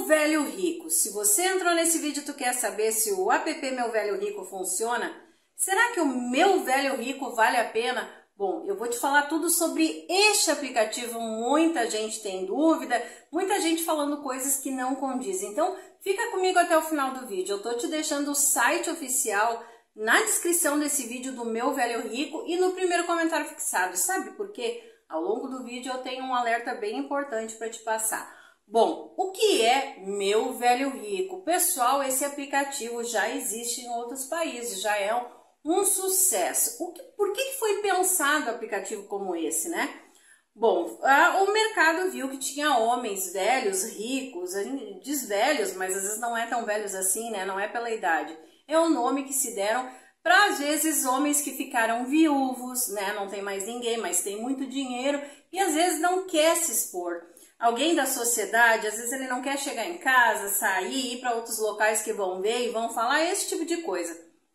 Velho Rico. Se você entrou nesse vídeo e tu quer saber se o app Meu Velho Rico funciona, será que o Meu Velho Rico vale a pena? Bom, eu vou te falar tudo sobre este aplicativo. Muita gente tem dúvida, muita gente falando coisas que não condizem. Então, fica comigo até o final do vídeo. Eu tô te deixando o site oficial na descrição desse vídeo do Meu Velho Rico e no primeiro comentário fixado. Sabe por quê? Ao longo do vídeo eu tenho um alerta bem importante para te passar. Bom, o que é Meu Velho Rico? Pessoal, esse aplicativo já existe em outros países, já é um sucesso. Por que foi pensado um aplicativo como esse, né? Bom, o mercado viu que tinha homens velhos, ricos, a gente diz velhos, mas às vezes não é tão velhos assim, né? Não é pela idade. É o nome que se deram para, às vezes, homens que ficaram viúvos, né? Não tem mais ninguém, mas tem muito dinheiro e às vezes não quer se expor. Alguém da sociedade, às vezes ele não quer chegar em casa, sair, ir para outros locais que vão ver e vão falar esse tipo de coisa.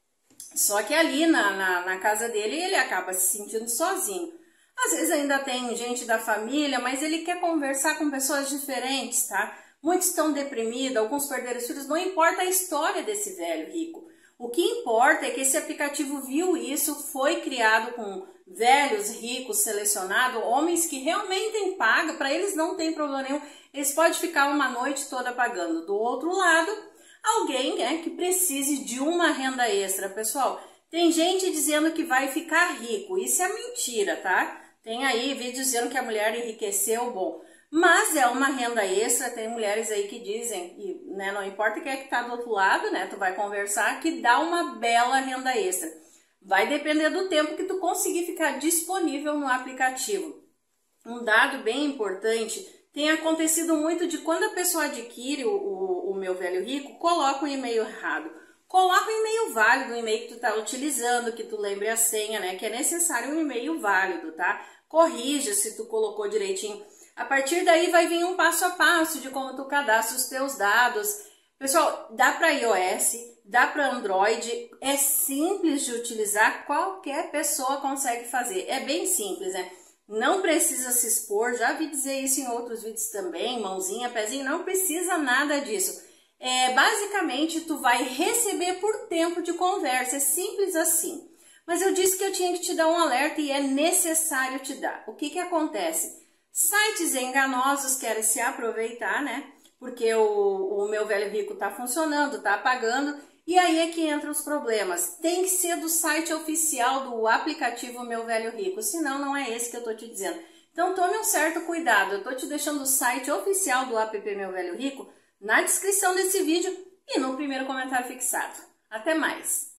Só que ali na casa dele ele acaba se sentindo sozinho. Às vezes ainda tem gente da família, mas ele quer conversar com pessoas diferentes, tá? Muitos estão deprimidos, alguns perderam os filhos, não importa a história desse velho rico. O que importa é que esse aplicativo viu isso, foi criado com velhos, ricos, selecionados, homens que realmente pagam, para eles não tem problema nenhum, eles podem ficar uma noite toda pagando. Do outro lado, alguém, né, que precise de uma renda extra. Pessoal, tem gente dizendo que vai ficar rico, isso é mentira, tá? Tem aí vídeos dizendo que a mulher enriqueceu, bom, mas é uma renda extra. Tem mulheres aí que dizem, e, né, não importa quem é que tá do outro lado, né, tu vai conversar, que dá uma bela renda extra. Vai depender do tempo que tu conseguir ficar disponível no aplicativo. Um dado bem importante, tem acontecido muito de quando a pessoa adquire o Meu Velho Rico, coloca o e-mail errado. Coloca o e-mail válido, o e-mail que tu tá utilizando, que tu lembre a senha, né, que é necessário um e-mail válido, tá? Corrija se tu colocou direitinho. A partir daí vai vir um passo a passo de como tu cadastra os teus dados. Pessoal, dá para iOS, dá para Android, é simples de utilizar, qualquer pessoa consegue fazer. É bem simples, né? Não precisa se expor, já vi dizer isso em outros vídeos também, mãozinha, pezinho, não precisa nada disso. Basicamente, tu vai receber por tempo de conversa, é simples assim. Mas eu disse que eu tinha que te dar um alerta e é necessário te dar. O que acontece? Sites enganosos querem se aproveitar, né? Porque o Meu Velho Rico está funcionando, está pagando, e aí é que entram os problemas. Tem que ser do site oficial do aplicativo Meu Velho Rico, senão não é esse que eu estou te dizendo. Então tome um certo cuidado, eu estou te deixando o site oficial do app Meu Velho Rico na descrição desse vídeo e no primeiro comentário fixado. Até mais!